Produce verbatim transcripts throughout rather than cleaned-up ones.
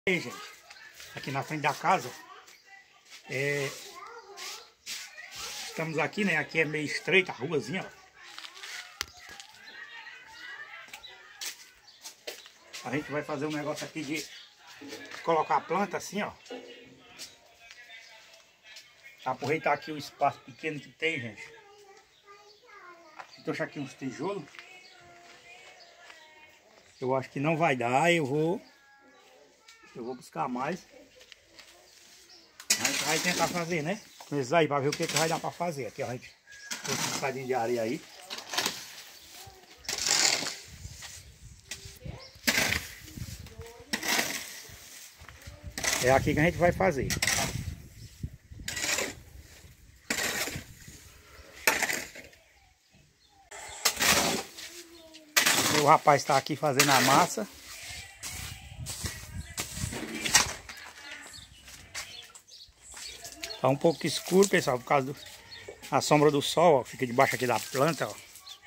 Aí, gente, aqui na frente da casa, é, estamos aqui, né? Aqui é meio estreita a ruazinha, ó. A gente vai fazer um negócio aqui de colocar a planta assim, ó. Aproveitar aqui o espaço pequeno que tem, gente. Trouxe aqui uns tijolos. Eu acho que não vai dar, eu vou... Eu vou buscar mais. A gente vai tentar fazer, né? Com esses aí, pra ver o que, que vai dar pra fazer. Aqui, ó, a gente trouxe um bocadinho de areia aí. É aqui que a gente vai fazer. O rapaz está aqui fazendo a massa. Tá um pouco escuro, pessoal, por causa da sombra do sol, ó, fica debaixo aqui da planta, ó.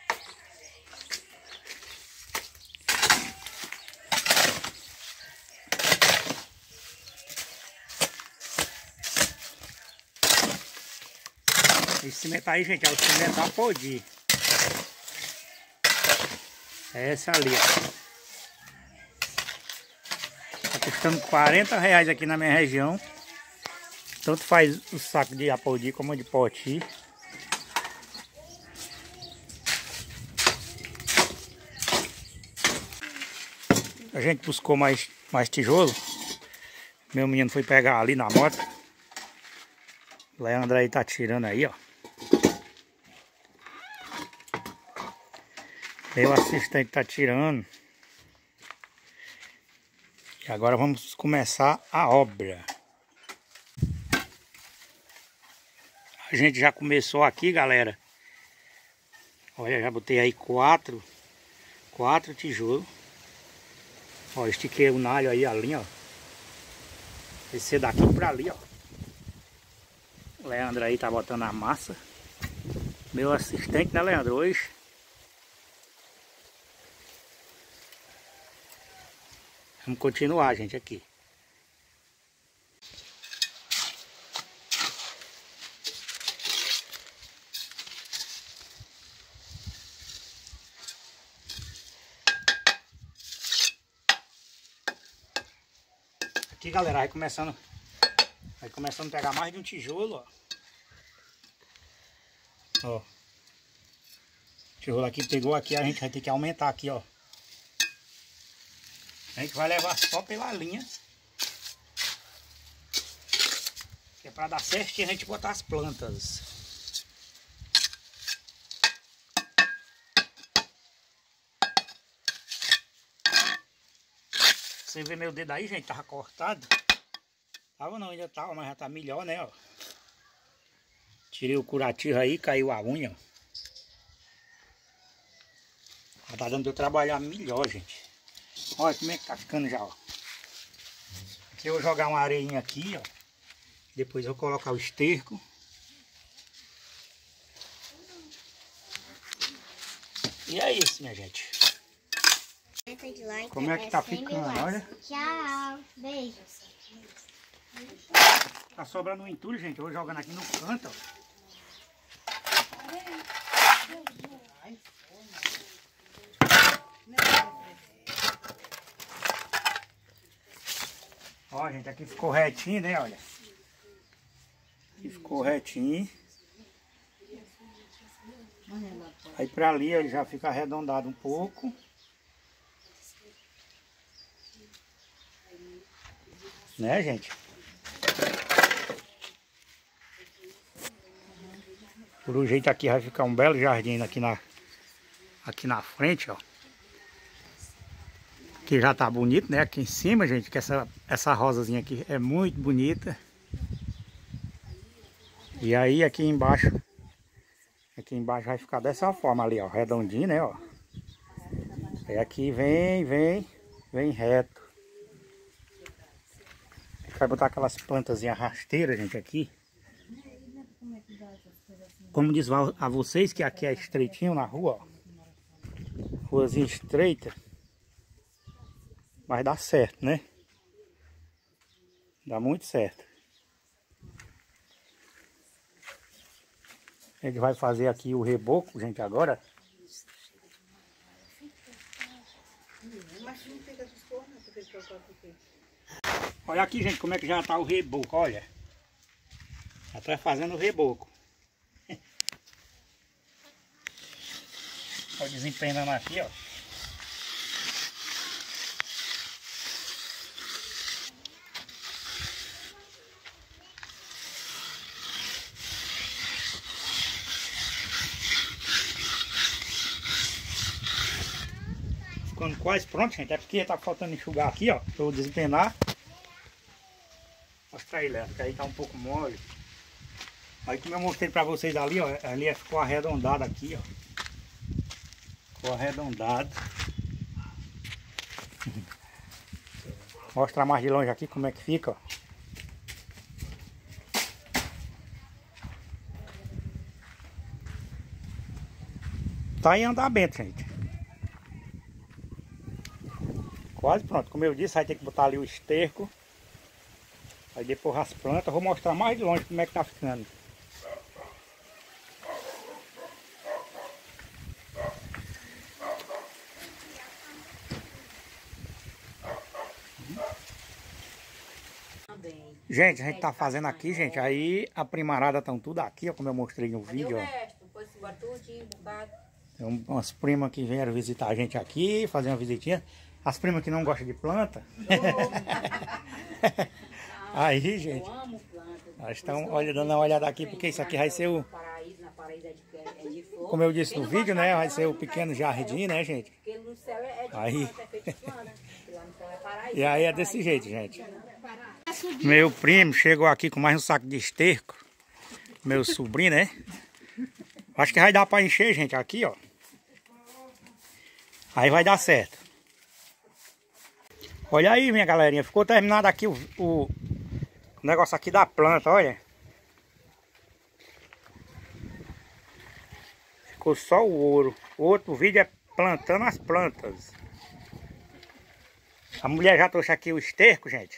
Esse cimento aí, gente, é o cimento Apodi. É essa ali, ó. Tá custando quarenta reais aqui na minha região. Tanto faz o saco de Apodi como de Poti. A gente buscou mais, mais tijolo. Meu menino foi pegar ali na moto. O Leandro aí tá tirando aí, ó. Meu assistente tá tirando. E agora vamos começar a obra. A gente já começou aqui, galera. Olha, já botei aí quatro. Quatro tijolos. Ó, estiquei o nalho aí, a linha, ó. Esse daqui pra ali, ó. O Leandro aí tá botando a massa. Meu assistente, né, Leandro? Hoje. Vamos continuar, gente, aqui. Aqui, galera, vai começando, vai começando a pegar mais de um tijolo, ó. Ó. O tijolo aqui pegou aqui, a gente vai ter que aumentar aqui, ó. A gente vai levar só pela linha. Que é pra dar certo que a gente botar as plantas. Você vê meu dedo aí, gente, tava cortado. Tava não, ainda tava, mas já tá melhor, né, ó. Tirei o curativo aí, caiu a unha, ó. Já tá dando pra eu trabalhar melhor, gente. Olha como é que tá ficando já, ó. Aqui eu vou jogar uma areinha aqui, ó. Depois eu vou colocar o esterco. E é isso, minha gente. Como é que tá ficando, olha. Tchau, beijo. Tá sobrando um entulho, gente. Eu vou jogando aqui no canto, ó. Ó, gente, aqui ficou retinho, né, olha. Aqui ficou retinho. Aí pra ali ele já fica arredondado um pouco. Né, gente? Por um jeito aqui vai ficar um belo jardim aqui na, aqui na frente, ó. Que já tá bonito, né? Aqui em cima, gente, que essa, essa rosazinha aqui é muito bonita. E aí aqui embaixo, aqui embaixo vai ficar dessa forma ali, ó, redondinho, né, ó. Aí aqui vem, vem, vem reto. A gente vai botar aquelas plantazinhas rasteiras, gente, aqui. Como diz a vocês que aqui é estreitinho na rua, ó. Ruazinha estreita. Vai dar certo, né? Dá muito certo. A gente vai fazer aqui o reboco, gente, agora. Olha aqui, gente, como é que já tá o reboco, olha. Já tá fazendo o reboco. Olha, desempenhando aqui, ó. Ficando quase pronto, gente. É porque tá faltando enxugar aqui, ó. Pra eu desempenar. Mostrar ele, porque aí tá um pouco mole. Aí como eu mostrei pra vocês ali, ó. Ali ficou arredondado aqui, ó. Ficou arredondado. Mostrar mais de longe aqui como é que fica, ó. Tá em andamento, gente. Quase pronto. Como eu disse, vai ter que botar ali o esterco. Aí depois as plantas. Eu vou mostrar mais de longe como é que tá ficando. Gente, a gente tá fazendo aqui, gente. Aí a primarada estão tudo aqui, ó, como eu mostrei no vídeo, ó. Tem umas primas que vieram visitar a gente aqui, fazer uma visitinha. As primas que não gostam de planta. Aí, gente, elas estão olhando, dando uma olhada aqui, porque isso aqui vai ser o... Como eu disse no vídeo, né? Vai ser o pequeno jardim, né, gente? Aí... E aí é desse jeito, gente. Meu primo chegou aqui com mais um saco de esterco. Meu sobrinho, né? Acho que vai dar pra encher, gente, aqui, ó. Aí vai dar certo. Olha aí, minha galerinha. Ficou terminado aqui o, o, o negócio aqui da planta, olha. Ficou só o ouro. O outro vídeo é plantando as plantas. A mulher já trouxe aqui o esterco, gente.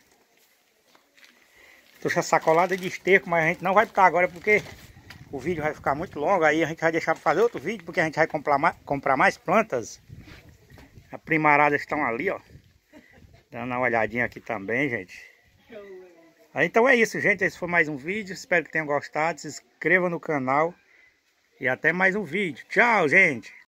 Trouxe a sacolada de esterco, mas a gente não vai botar agora porque o vídeo vai ficar muito longo. Aí a gente vai deixar para fazer outro vídeo, porque a gente vai comprar mais, comprar mais plantas. As primaradas estão ali, ó. Dando uma olhadinha aqui também, gente. Aí, então é isso, gente. Esse foi mais um vídeo. Espero que tenham gostado. Se inscreva no canal. E até mais um vídeo. Tchau, gente.